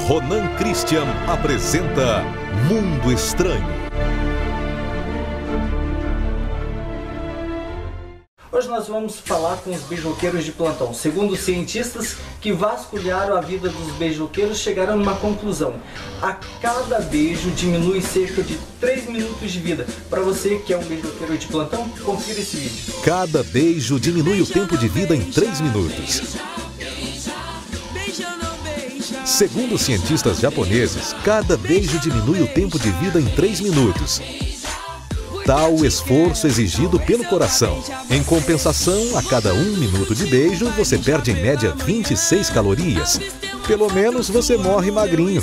Ronan Christian apresenta Mundo Estranho. Hoje nós vamos falar com os beijoqueiros de plantão. Segundo os cientistas que vasculharam a vida dos beijoqueiros, chegaram numa conclusão: a cada beijo diminui cerca de 3 minutos de vida. Para você que é um beijoqueiro de plantão, confira esse vídeo. Cada beijo diminui o tempo de vida em 3 minutos. Segundo os cientistas japoneses, cada beijo diminui o tempo de vida em 3 minutos. Tal o esforço exigido pelo coração. Em compensação, a cada 1 minuto de beijo, você perde em média 26 calorias. Pelo menos você morre magrinho.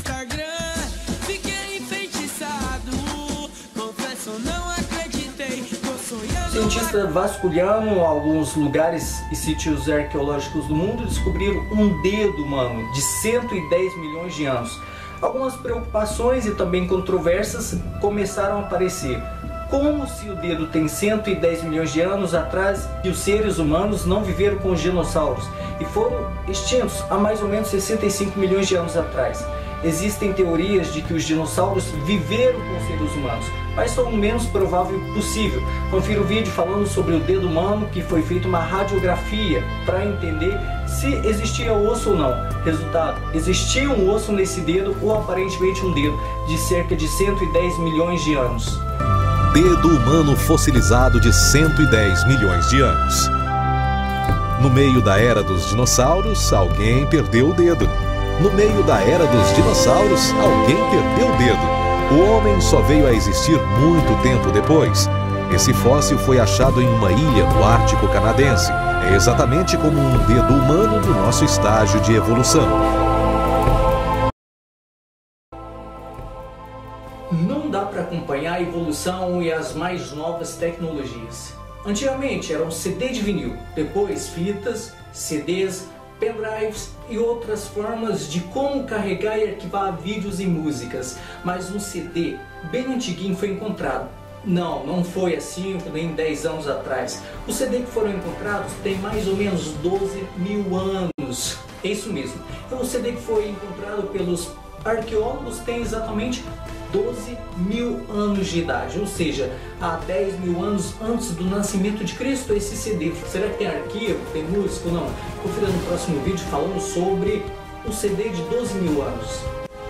Cientistas vasculhando alguns lugares e sítios arqueológicos do mundo descobriram um dedo humano de 110 milhões de anos. Algumas preocupações e também controvérsias começaram a aparecer. Como se o dedo tem 110 milhões de anos atrás e os seres humanos não viveram com os dinossauros e foram extintos há mais ou menos 65 milhões de anos atrás? Existem teorias de que os dinossauros viveram com os seres humanos, mas são o menos provável possível. Confira o vídeo falando sobre o dedo humano, que foi feita uma radiografia para entender se existia osso ou não. Resultado: existia um osso nesse dedo, ou aparentemente um dedo, de cerca de 110 milhões de anos. Dedo humano fossilizado de 110 milhões de anos. No meio da era dos dinossauros, alguém perdeu o dedo. No meio da era dos dinossauros, alguém perdeu o dedo. O homem só veio a existir muito tempo depois. Esse fóssil foi achado em uma ilha no Ártico canadense. É exatamente como um dedo humano do nosso estágio de evolução. Não dá para acompanhar a evolução e as mais novas tecnologias. Antigamente era um CD de vinil, depois fitas, CDs, pendrives e outras formas de como carregar e arquivar vídeos e músicas. Mas um CD bem antiguinho foi encontrado. Não foi há 5 nem 10 anos atrás. Os CD que foram encontrados têm mais ou menos 12 mil anos. É isso mesmo. Então, o CD que foi encontrado pelos arqueólogos tem exatamente 12 mil anos de idade, ou seja, há 10 mil anos antes do nascimento de Cristo, esse CD. Será que tem arquivo, tem música ou não? Confira no próximo vídeo falando sobre um CD de 12 mil anos.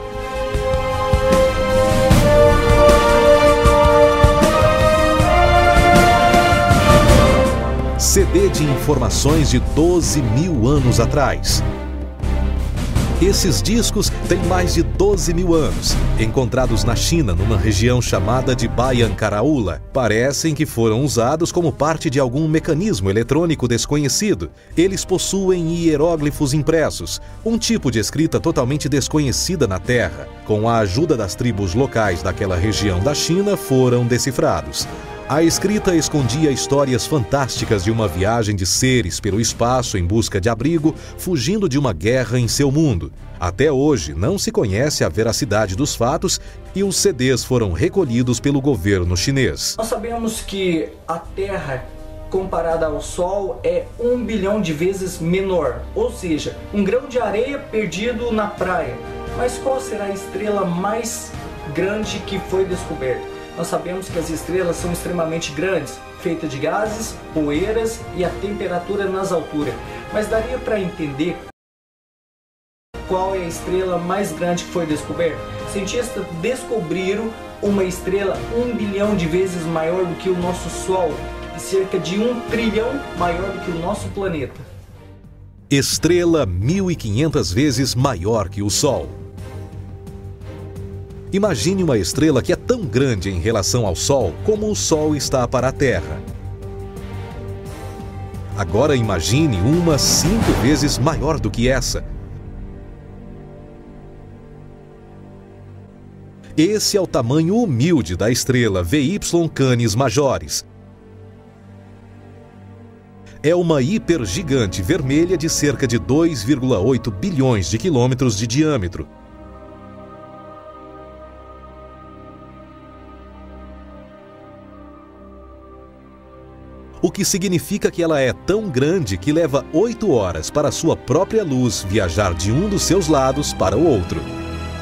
CD de informações de 12 mil anos atrás. Esses discos têm mais de 12 mil anos, encontrados na China, numa região chamada de Bayan Karaula. Parecem que foram usados como parte de algum mecanismo eletrônico desconhecido. Eles possuem hieróglifos impressos, um tipo de escrita totalmente desconhecida na Terra. Com a ajuda das tribos locais daquela região da China, foram decifrados. A escrita escondia histórias fantásticas de uma viagem de seres pelo espaço em busca de abrigo, fugindo de uma guerra em seu mundo. Até hoje, não se conhece a veracidade dos fatos e os CDs foram recolhidos pelo governo chinês. Nós sabemos que a Terra, comparada ao Sol, é 1 bilhão de vezes menor, ou seja, um grão de areia perdido na praia. Mas qual será a estrela mais grande que foi descoberta? Nós sabemos que as estrelas são extremamente grandes, feitas de gases, poeiras e a temperatura nas alturas. Mas daria para entender qual é a estrela mais grande que foi descoberta? Cientistas descobriram uma estrela 1 bilhão de vezes maior do que o nosso Sol e cerca de 1 trilhão maior do que o nosso planeta. Estrela 1.500 vezes maior que o Sol. Imagine uma estrela que é tão grande em relação ao Sol como o Sol está para a Terra. Agora imagine uma 5 vezes maior do que essa. Esse é o tamanho humilde da estrela VY Canis Majoris. É uma hipergigante vermelha de cerca de 2,8 bilhões de quilômetros de diâmetro. O que significa que ela é tão grande que leva 8 horas para sua própria luz viajar de um dos seus lados para o outro.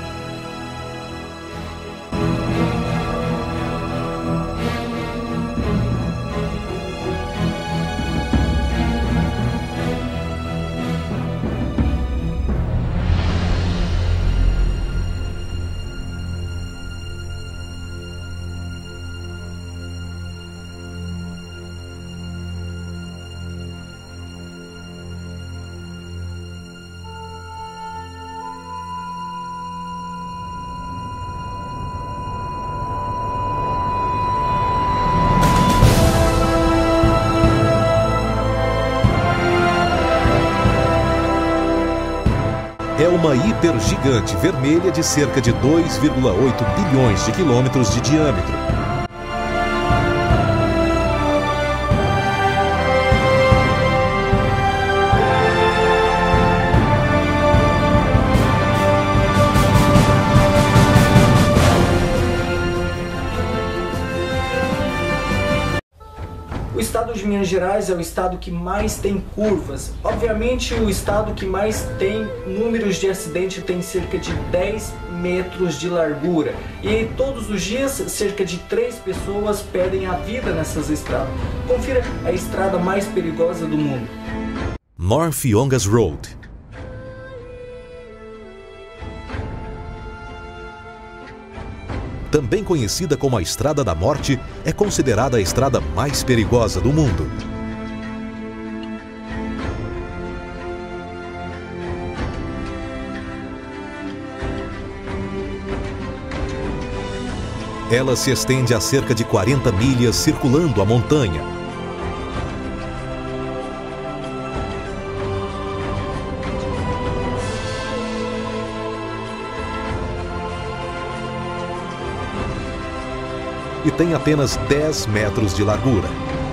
uma hipergigante vermelha de cerca de 2,8 bilhões de quilômetros de diâmetro. O estado de Minas Gerais é o estado que mais tem curvas. Obviamente, o estado que mais tem números de acidente tem cerca de 10 metros de largura. E todos os dias, cerca de 3 pessoas perdem a vida nessas estradas. Confira a estrada mais perigosa do mundo. North Yongas Road. Também conhecida como a Estrada da Morte, é considerada a estrada mais perigosa do mundo. Ela se estende a cerca de 40 milhas circulando a montanha. E tem apenas 10 metros de largura.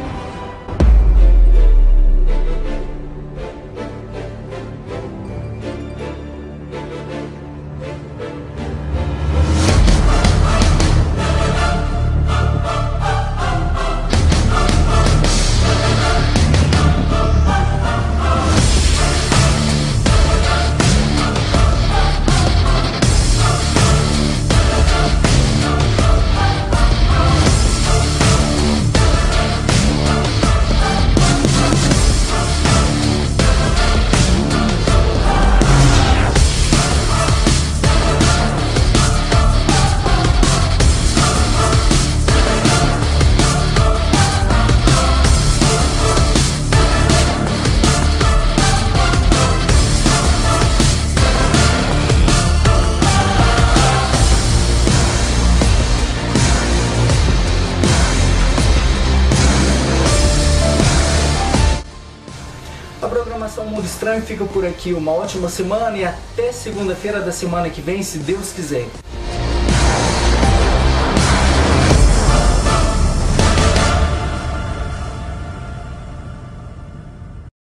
A programação Mundo Estranho fica por aqui. Uma ótima semana e até segunda-feira da semana que vem, se Deus quiser.